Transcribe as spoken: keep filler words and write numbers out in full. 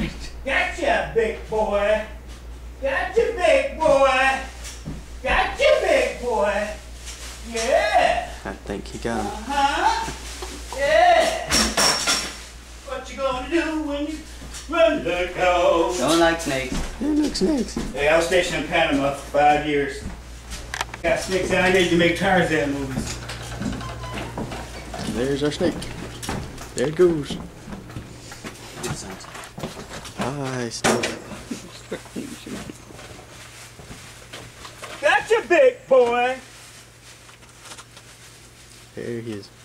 Gotcha, big boy. Gotcha, big boy. Gotcha, big boy. Yeah. I think he got him. Uh-huh. Yeah. What you gonna do when you run the go? Don't like snakes. Don't like snakes. Hey, I was stationed in Panama for five years. Got snakes out here to make Tarzan movies. There's our snake. There it goes. Hi, snake. Gotcha, big boy. There he is.